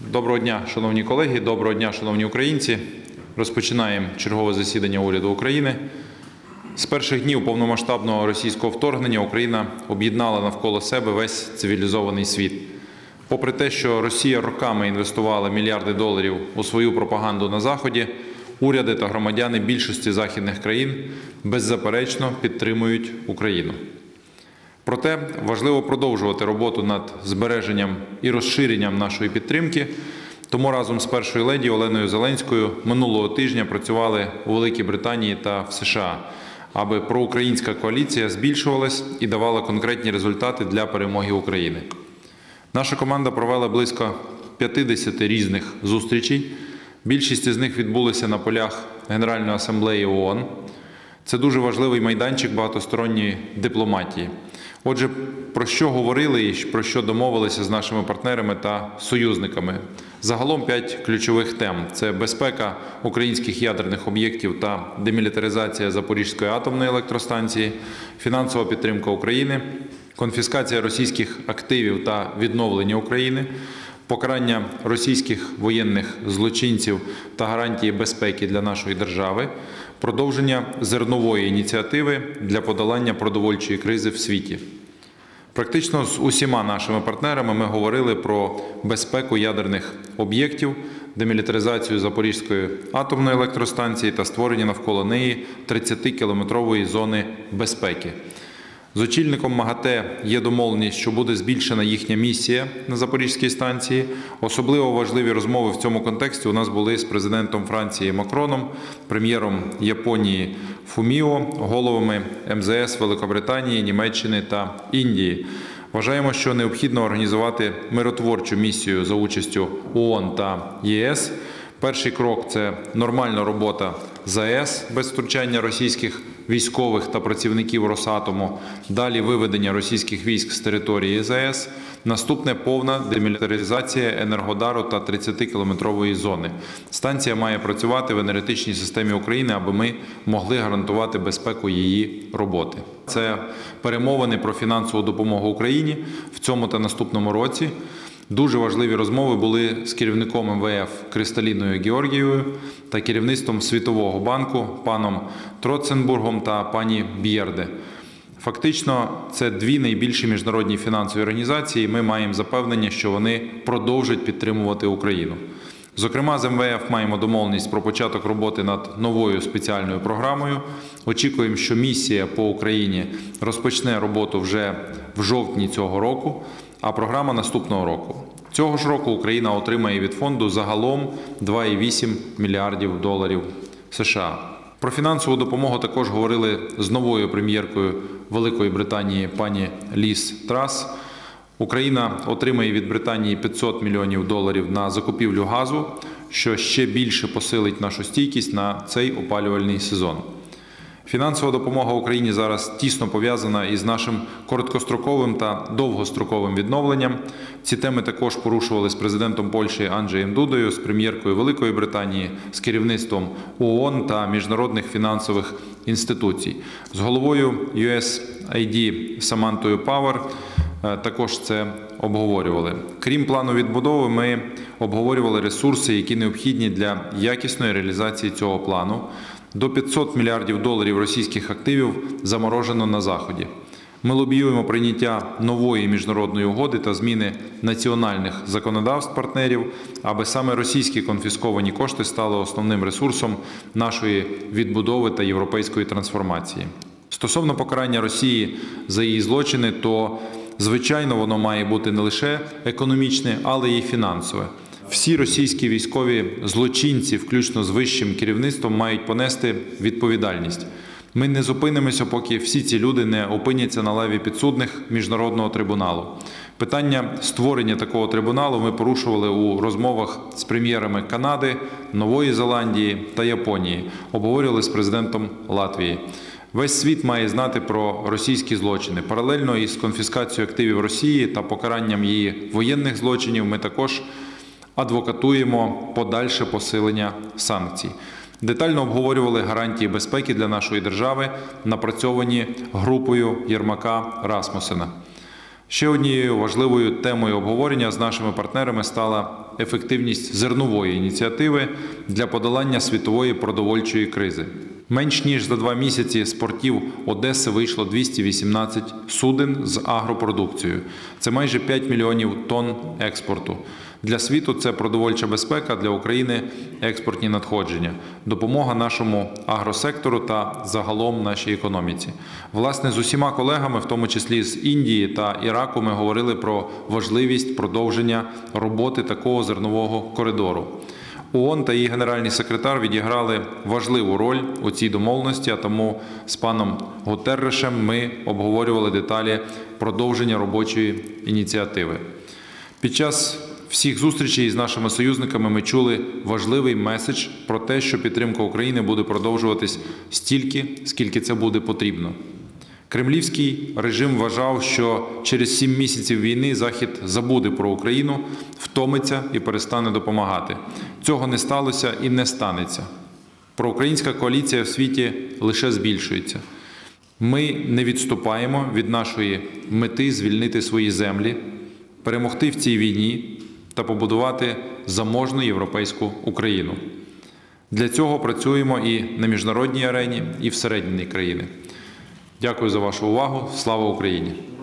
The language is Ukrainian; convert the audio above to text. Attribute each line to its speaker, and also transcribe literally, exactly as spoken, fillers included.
Speaker 1: Доброго дня, шановні колеги, доброго дня, шановні українці. Розпочинаємо чергове засідання уряду України. З перших днів повномасштабного російського вторгнення Україна об'єднала навколо себе весь цивілізований світ. Попри те, що Росія роками інвестувала мільярди доларів у свою пропаганду на Заході, уряди та громадяни більшості західних країн беззаперечно підтримують Україну. Проте важливо продовжувати роботу над збереженням і розширенням нашої підтримки. Тому разом з першою леді Оленою Зеленською минулого тижня працювали у Великій Британії та в США, аби проукраїнська коаліція збільшувалась і давала конкретні результати для перемоги України. Наша команда провела близько п'ятдесят різних зустрічей. Більшість із них відбулися на полях Генеральної асамблеї ООН. Це дуже важливий майданчик багатосторонньої дипломатії. Отже, про що говорили і про що домовилися з нашими партнерами та союзниками? Загалом п'ять ключових тем – це безпека українських ядерних об'єктів та демілітаризація Запорізької атомної електростанції, фінансова підтримка України, конфіскація російських активів та відновлення України, покарання російських воєнних злочинців та гарантії безпеки для нашої держави, продовження зернової ініціативи для подолання продовольчої кризи в світі. Практично з усіма нашими партнерами ми говорили про безпеку ядерних об'єктів, демілітаризацію Запорізької атомної електростанції та створення навколо неї тридцятикілометрової зони безпеки. З очільником МАГАТЕ є домовленість, що буде збільшена їхня місія на Запорізькій станції. Особливо важливі розмови в цьому контексті у нас були з президентом Франції Макроном, прем'єром Японії Фуміо, головами ем зе ес Великобританії, Німеччини та Індії. Вважаємо, що необхідно організувати миротворчу місію за участю ООН та є ес. Перший крок – це нормальна робота з а е с без втручання російських військових та працівників Росатому. Далі виведення російських військ з території з а е с. Наступне – повна демілітаризація Енергодару та тридцятикілометрової зони. Станція має працювати в енергетичній системі України, аби ми могли гарантувати безпеку її роботи. Це перемовини про фінансову допомогу Україні в цьому та наступному році. Дуже важливі розмови були з керівником ем ве еф Кристаліною Георгієвою та керівництвом Світового банку паном Троценбургом та пані Б'єрде. Фактично, це дві найбільші міжнародні фінансові організації, і ми маємо запевнення, що вони продовжать підтримувати Україну. Зокрема, з ем ве еф маємо домовленість про початок роботи над новою спеціальною програмою. Очікуємо, що місія по Україні розпочне роботу вже в жовтні цього року, а програма наступного року. Цього ж року Україна отримає від фонду загалом два цілих вісім мільярдів доларів США. Про фінансову допомогу також говорили з новою прем'єркою Великої Британії пані Ліз Трас. Україна отримає від Британії п'ятсот мільйонів доларів на закупівлю газу, що ще більше посилить нашу стійкість на цей опалювальний сезон. Фінансова допомога Україні зараз тісно пов'язана із нашим короткостроковим та довгостроковим відновленням. Ці теми також порушували з президентом Польщі Анджеєм Дудою, з прем'єркою Великої Британії, з керівництвом ООН та міжнародних фінансових інституцій. З головою ю ес ей ді Самантою Пауер також це обговорювали. Крім плану відбудови, ми обговорювали ресурси, які необхідні для якісної реалізації цього плану. До п'ятсот мільярдів доларів російських активів заморожено на Заході. Ми лобіюємо прийняття нової міжнародної угоди та зміни національних законодавств партнерів, аби саме російські конфісковані кошти стали основним ресурсом нашої відбудови та європейської трансформації. Стосовно покарання Росії за її злочини, то, звичайно, воно має бути не лише економічне, але й фінансове. Всі російські військові злочинці, включно з вищим керівництвом, мають понести відповідальність. Ми не зупинимося, поки всі ці люди не опиняться на лаві підсудних Міжнародного трибуналу. Питання створення такого трибуналу ми порушували у розмовах з прем'єрами Канади, Нової Зеландії та Японії. Обговорювали з президентом Латвії. Весь світ має знати про російські злочини. Паралельно із конфіскацією активів Росії та покаранням її воєнних злочинів ми також адвокатуємо подальше посилення санкцій. Детально обговорювали гарантії безпеки для нашої держави, напрацьовані групою Єрмака Расмусена. Ще однією важливою темою обговорення з нашими партнерами стала ефективність зернової ініціативи для подолання світової продовольчої кризи. Менш ніж за два місяці з портів Одеси вийшло двісті вісімнадцять суден з агропродукцією. Це майже п'ять мільйонів тонн експорту. Для світу це продовольча безпека, для України – експортні надходження, допомога нашому агросектору та загалом нашій економіці. Власне, з усіма колегами, в тому числі з Індії та Іраку, ми говорили про важливість продовження роботи такого зернового коридору. ООН та її генеральний секретар відіграли важливу роль у цій домовленості, а тому з паном Гутеррешем ми обговорювали деталі продовження робочої ініціативи. Під час всіх зустрічей з нашими союзниками ми чули важливий меседж про те, що підтримка України буде продовжуватись стільки, скільки це буде потрібно. Кремлівський режим вважав, що через сім місяців війни Захід забуде про Україну, втомиться і перестане допомагати. Цього не сталося і не станеться. Проукраїнська коаліція в світі лише збільшується. Ми не відступаємо від нашої мети звільнити свої землі, перемогти в цій війні та побудувати заможну європейську Україну. Для цього працюємо і на міжнародній арені, і всередині країни. Дякую за вашу увагу. Слава Україні!